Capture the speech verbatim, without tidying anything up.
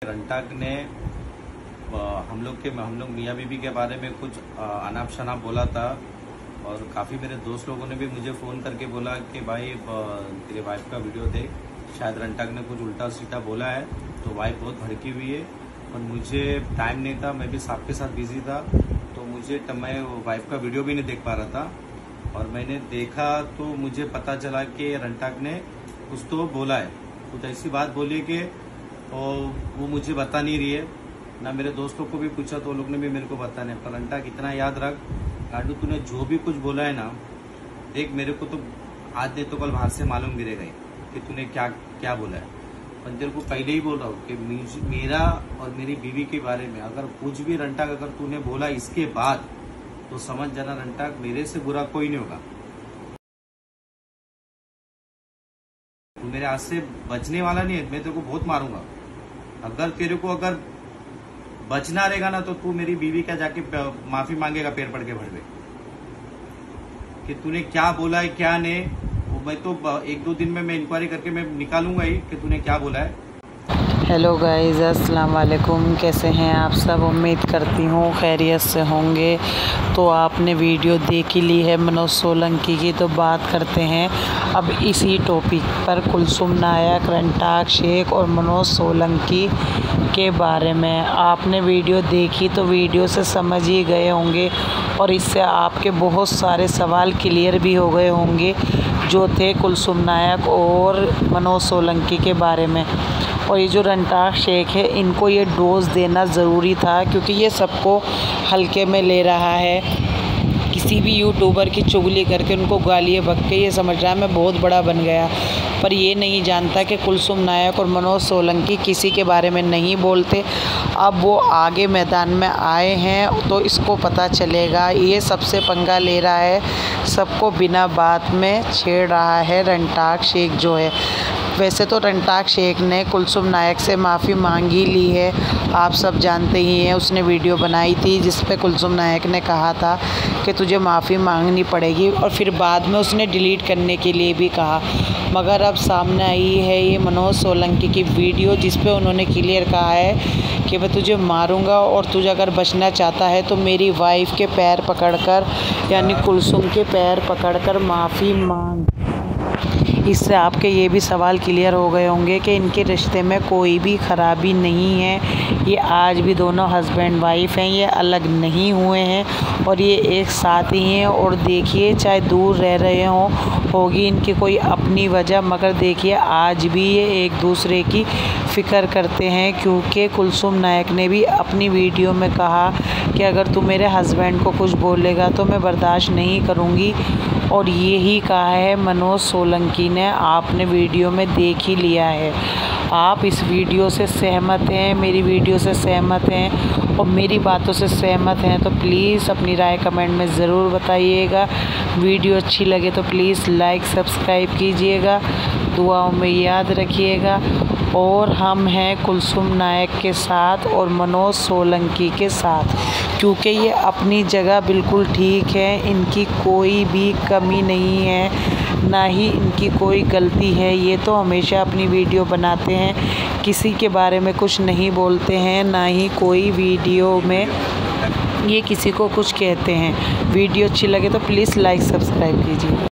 रंटाक ने हम लोग के हम लोग मियाँ बीबी के बारे में कुछ अनाप शनाप बोला था और काफ़ी मेरे दोस्त लोगों ने भी मुझे फ़ोन करके बोला कि भाई तेरे वाइफ का वीडियो देख, शायद रंटाक ने कुछ उल्टा सीधा बोला है। तो वाइफ बहुत भड़की हुई है और मुझे टाइम नहीं था, मैं भी साहब के साथ बिजी था, तो मुझे मैं वाइफ का वीडियो भी नहीं देख पा रहा था। और मैंने देखा तो मुझे पता चला कि रंटाक ने कुछ तो बोला है, कुछ ऐसी बात बोली कि वो मुझे बता नहीं रही है ना। मेरे दोस्तों को भी पूछा तो लोग ने भी मेरे को बता नहीं। पर रंटाक इतना याद रख कांडू, तूने जो भी कुछ बोला है ना, देख मेरे को तो आज नहीं तो कल बाहर से मालूम गिरेगा कि तूने क्या क्या बोला है। पर तेरे को पहले ही बोल रहा हूँ कि मेरा और मेरी बीवी के बारे में अगर कुछ भी रंटाक अगर तूने बोला इसके बाद, तो समझ जाना रंटाक मेरे से बुरा कोई नहीं होगा। तू मेरे हाथ से बचने वाला नहीं है, मैं तेरे को बहुत मारूंगा। अगर तेरे को अगर बचना रहेगा ना तो तू मेरी बीवी क्या जाके माफी मांगेगा पैर पड़ के भड़वे कि तूने क्या बोला है क्या नहीं। वो मैं तो एक दो दिन में मैं इंक्वायरी करके मैं निकालूंगा ही कि तूने क्या बोला है। हेलो गाइज़, अस्सलाम वालेकुम। कैसे हैं आप सब? उम्मीद करती हूँ खैरियत से होंगे। तो आपने वीडियो देख ही ली है मनोज सोलंकी की, तो बात करते हैं अब इसी टॉपिक पर कुलसुम नायक, रंटाक शेख और मनोज सोलंकी के बारे में। आपने वीडियो देखी तो वीडियो से समझ ही गए होंगे और इससे आपके बहुत सारे सवाल क्लियर भी हो गए होंगे जो थे कुलसुम नायक और मनोज सोलंकी के बारे में। और ये जो रंटाक शेख है, इनको ये डोज देना ज़रूरी था क्योंकि ये सबको हल्के में ले रहा है। किसी भी यूट्यूबर की चुगली करके उनको गालियाँ बक के ये समझ रहा है मैं बहुत बड़ा बन गया, पर ये नहीं जानता कि कुलसुम नायक और मनोज सोलंकी किसी के बारे में नहीं बोलते। अब वो आगे मैदान में आए हैं तो इसको पता चलेगा। ये सबसे पंगा ले रहा है, सबको बिना बात में छेड़ रहा है रंटाक शेख जो है। वैसे तो रंटाक शेख ने कुलसुम नायक से माफ़ी मांगी ली है, आप सब जानते ही हैं। उसने वीडियो बनाई थी जिस पे कुलसुम नायक ने कहा था कि तुझे माफ़ी मांगनी पड़ेगी और फिर बाद में उसने डिलीट करने के लिए भी कहा। मगर अब सामने आई है ये मनोज सोलंकी की वीडियो जिस पे उन्होंने क्लियर कहा है कि मैं तुझे मारूंगा और तुझे अगर बचना चाहता है तो मेरी वाइफ के पैर पकड़कर, यानी कुलसुम के पैर पकड़कर माफ़ी मांग। इससे आपके ये भी सवाल क्लियर हो गए होंगे कि इनके रिश्ते में कोई भी ख़राबी नहीं है। ये आज भी दोनों हस्बैंड वाइफ हैं, ये अलग नहीं हुए हैं और ये एक साथ ही हैं। और देखिए, चाहे दूर रह रहे हों, होगी इनकी कोई अपनी वजह, मगर देखिए आज भी ये एक दूसरे की फ़िक्र करते हैं। क्योंकि कुलसुम नायक ने भी अपनी वीडियो में कहा कि अगर तू मेरे हस्बैंड को कुछ बोलेगा तो मैं बर्दाश्त नहीं करूँगी, और यही कहा है मनोज सोलंकी ने। आपने वीडियो में देख ही लिया है। आप इस वीडियो से सहमत हैं, मेरी वीडियो से सहमत हैं और मेरी बातों से सहमत हैं तो प्लीज़ अपनी राय कमेंट में ज़रूर बताइएगा। वीडियो अच्छी लगे तो प्लीज़ लाइक सब्सक्राइब कीजिएगा, दुआओं में याद रखिएगा। और हम हैं कुलसुम नायक के साथ और मनोज सोलंकी के साथ, क्योंकि ये अपनी जगह बिल्कुल ठीक है। इनकी कोई भी कमी नहीं है, ना ही इनकी कोई गलती है। ये तो हमेशा अपनी वीडियो बनाते हैं, किसी के बारे में कुछ नहीं बोलते हैं, ना ही कोई वीडियो में ये किसी को कुछ कहते हैं। वीडियो अच्छी लगे तो प्लीज़ लाइक सब्सक्राइब कीजिए।